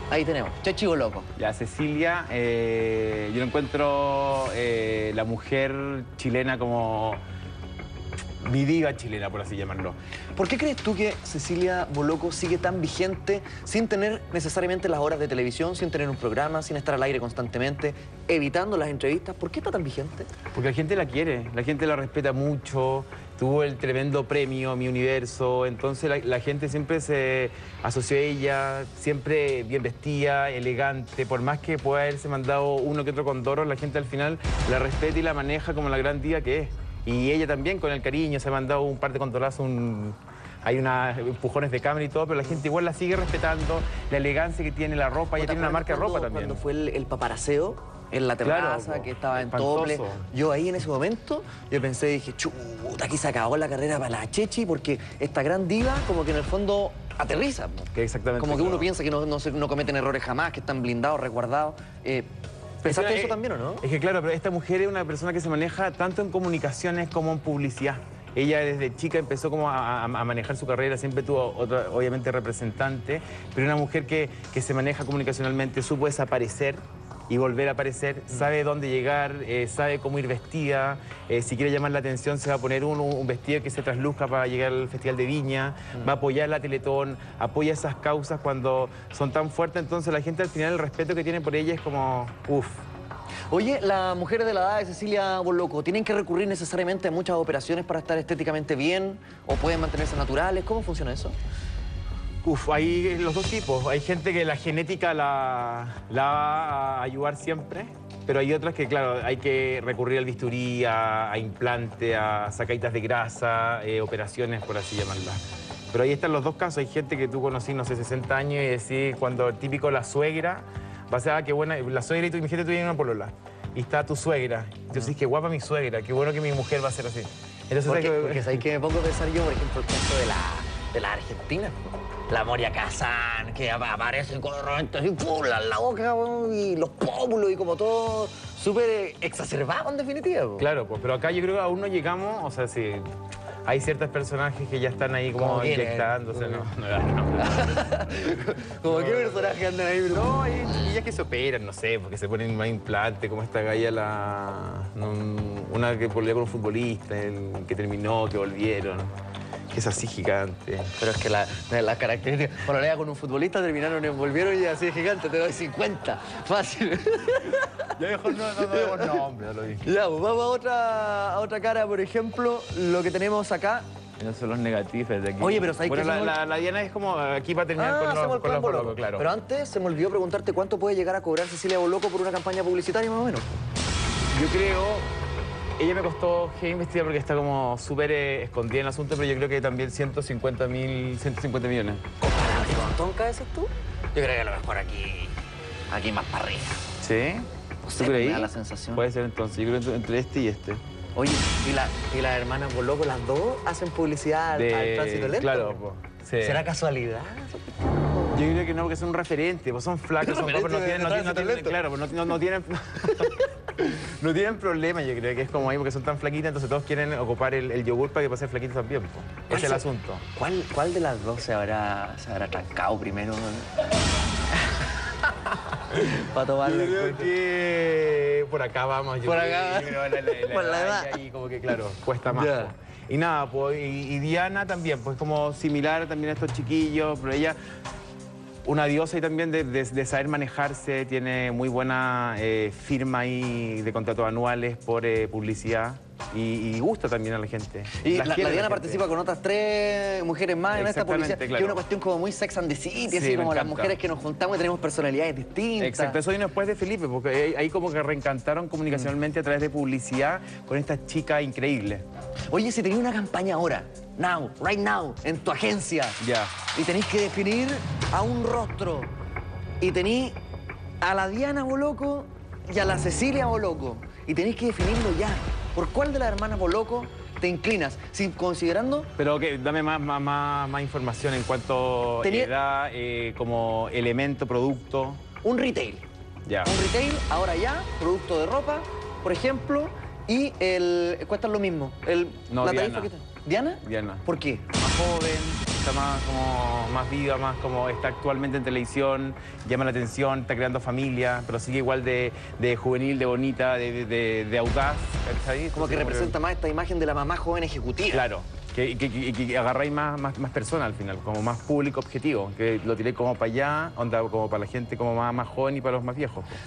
Ahí tenemos, Chechi Boloco. Ya, Cecilia, yo lo encuentro la mujer chilena como mi diva chilena, por así llamarlo. ¿Por qué crees tú que Cecilia Boloco sigue tan vigente sin tener necesariamente las horas de televisión, sin tener un programa, sin estar al aire constantemente, evitando las entrevistas? ¿Por qué está tan vigente? Porque la gente la quiere, la gente la respeta mucho, tuvo el tremendo premio Mi Universo, entonces la gente siempre se asoció a ella, siempre bien vestida, elegante, por más que pueda haberse mandado uno que otro condoro, la gente al final la respeta y la maneja como la gran diva que es. Y ella también con el cariño, se ha mandado un par de condorazos, hay unos empujones de cámara y todo, pero la gente igual la sigue respetando, la elegancia que tiene, la ropa, ella tiene una marca de ropa también. Cuando fue el paparaseo en la terraza, claro, que estaba en espantoso. tople, yo ahí en ese momento, yo pensé, dije, chuta, aquí se acabó la carrera para la Chechi, porque esta gran diva como que en el fondo aterriza. Que exactamente. Como que uno piensa que no cometen errores jamás, que están blindados, resguardados. ¿Pensaste eso también o no? Es que claro, pero esta mujer es una persona que se maneja tanto en comunicaciones como en publicidad. Ella desde chica empezó como a manejar su carrera, siempre tuvo otra, obviamente, representante, pero una mujer que se maneja comunicacionalmente, supo desaparecer y volver a aparecer, sabe dónde llegar, sabe cómo ir vestida, si quiere llamar la atención se va a poner un vestido que se trasluzca para llegar al Festival de Viña, va a apoyar la Teletón, apoya esas causas cuando son tan fuertes, entonces la gente al final el respeto que tiene por ella es como, uff. Oye, las mujeres de la edad de Cecilia Boloco, ¿tienen que recurrir necesariamente a muchas operaciones para estar estéticamente bien? ¿O pueden mantenerse naturales? ¿Cómo funciona eso? Uf, hay los dos tipos. Hay gente que la genética la va a ayudar siempre, pero hay otras que, claro, hay que recurrir al bisturí, a implante, a sacaditas de grasa, operaciones, por así llamarlas. Pero ahí están los dos casos. Hay gente que tú conocí, no sé, 60 años y decís, cuando típico la suegra, va a ser, qué buena, la suegra y tú, imagínate, tú tienes una polola, y está tu suegra. Entonces, qué guapa mi suegra, qué bueno que mi mujer va a ser así. Entonces, Porque ¿sabes qué me pongo a pensar yo, por ejemplo, el caso de la Argentina? La Moria Kazan, que aparece con los romentos y ¡pum! La boca, y los pómulos y como todo súper exacerbado en definitiva. Claro, pues, pero acá yo creo que aún no llegamos, o sea, sí, hay ciertos personajes que ya están ahí como inyectándose, no. ¿Como qué personajes andan ahí? No, hay ellas que se operan, no sé, porque se ponen más implantes, como esta galla, una que volvió con un futbolista, el que terminó, que volvieron. Que es así gigante. Pero es que las características... Bueno, lea con un futbolista, terminaron, volvieron y así de gigante, te doy 50. Fácil. Ya mejor no demos nombre, ya lo dije. Ya, pues vamos a otra cara, por ejemplo, lo que tenemos acá. Esos son los negativos de aquí. Oye, pero ¿sabes qué? Bueno, la Diana es como aquí para terminar con los Boloco, claro. Pero antes se me olvidó preguntarte cuánto puede llegar a cobrar Cecilia Boloco por una campaña publicitaria más o menos. Yo creo... Ella me costó investigar porque está como súper escondida en el asunto, pero yo creo que también 150 millones. ¿Comparable con Tonka, dices tú? Yo creo que a lo mejor aquí más para arriba. ¿Sí? No sé, ¿Tú creí? me da la sensación. Puede ser entonces, yo creo entre este y este. Oye, ¿y las hermanas Boloco, las dos, hacen publicidad al tránsito lento? Claro, pues. Sí. ¿Será casualidad? Yo creo que no, porque son un referente, pues son flacos, son guapos, no tienen, claro, pues no tienen... No tienen problema, yo creo que es como ahí porque son tan flaquitas, entonces todos quieren ocupar el yogur para que pasen flaquitos también. Ese es el asunto. ¿Cuál de las dos se habrá trancado primero? Para tomarle yo creo que por acá vamos. Por acá. Por la edad. Y como que, claro, cuesta más. Yeah. Y nada, pues, y Diana también, pues como similar también a estos chiquillos, pero ella... Una diosa y también de saber manejarse, tiene muy buena firma ahí de contratos anuales por publicidad y gusta también a la gente. Y la Diana participa con otras 3 mujeres más en esta publicidad, claro. que es una cuestión como muy Sex and the City, así como las mujeres que nos juntamos y tenemos personalidades distintas. Exacto, eso vino después de Felipe, porque ahí como que reencantaron comunicacionalmente a través de publicidad con esta chica increíble. Oye, si tenías una campaña ahora, right now, en tu agencia, ya, y tenéis que definir a un rostro, y tenéis a la Diana Boloco y a la Cecilia Boloco, y tenéis que definirlo ya, ¿por cuál de las hermanas Boloco te inclinas? Sin considerando... Pero que dame más información en cuanto a edad, como elemento, producto. Un retail. Ya. Un retail, ahora ya, producto de ropa, por ejemplo, y cuesta lo mismo. No, la Diana. tarifa que ¿Diana? Diana. ¿Por qué? Más joven, está más, como, más viva, más como está actualmente en televisión, llama la atención, está creando familia, pero sigue igual de juvenil, de bonita, de audaz. ¿Cachai? Como que representa más esta imagen de la mamá joven ejecutiva. Claro, que agarráis más personas al final, como más público objetivo, que lo tiré como para allá, onda como para la gente como más joven y para los más viejos.